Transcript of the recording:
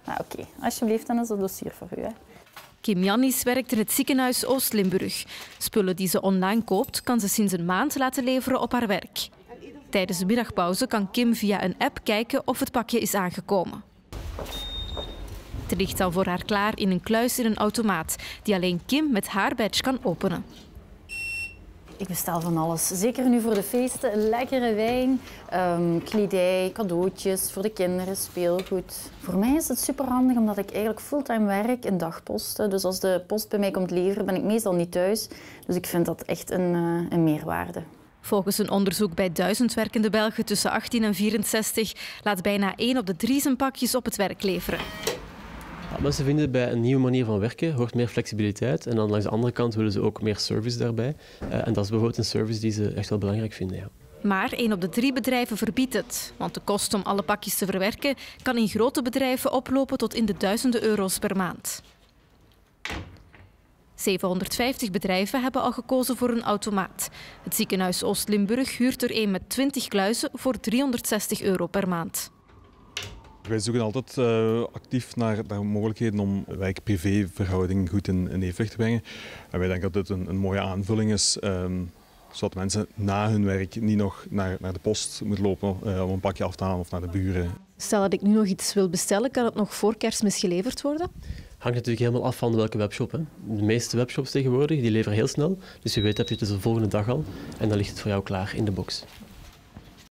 Oké, alsjeblieft, dan is het dossier voor u. Hè. Kim Jannis werkt in het ziekenhuis Oost-Limburg. Spullen die ze online koopt, kan ze sinds een maand laten leveren op haar werk. Tijdens de middagpauze kan Kim via een app kijken of het pakje is aangekomen. Het ligt al voor haar klaar in een kluis in een automaat, die alleen Kim met haar badge kan openen. Ik bestel van alles. Zeker nu voor de feesten. Lekkere wijn, kledij, cadeautjes voor de kinderen, speelgoed. Voor mij is het superhandig omdat ik eigenlijk fulltime werk in dagposten. Dus als de post bij mij komt leveren, ben ik meestal niet thuis. Dus ik vind dat echt een meerwaarde. Volgens een onderzoek bij 1000 werkende Belgen tussen 18 en 64 laat bijna 1 op de 3 zijn pakjes op het werk leveren. Ja, mensen vinden bij een nieuwe manier van werken hoort meer flexibiliteit. En dan langs de andere kant willen ze ook meer service daarbij. En dat is bijvoorbeeld een service die ze echt wel belangrijk vinden. Ja. Maar 1 op de 3 bedrijven verbiedt het. Want de kost om alle pakjes te verwerken kan in grote bedrijven oplopen tot in de duizenden euro's per maand. 750 bedrijven hebben al gekozen voor een automaat. Het ziekenhuis Oost-Limburg huurt er een met 20 kluizen voor €360 per maand. Wij zoeken altijd actief naar mogelijkheden om werk-privé-verhouding goed in evenwicht te brengen. En wij denken dat dit een mooie aanvulling is, zodat mensen na hun werk niet nog naar de post moeten lopen om een pakje af te halen of naar de buren. Stel dat ik nu nog iets wil bestellen, kan het nog voor Kerstmis geleverd worden? Hangt natuurlijk helemaal af van welke webshop. Hè. De meeste webshops tegenwoordig die leveren heel snel. Dus je weet heb je het dus de volgende dag al. En dan ligt het voor jou klaar in de box.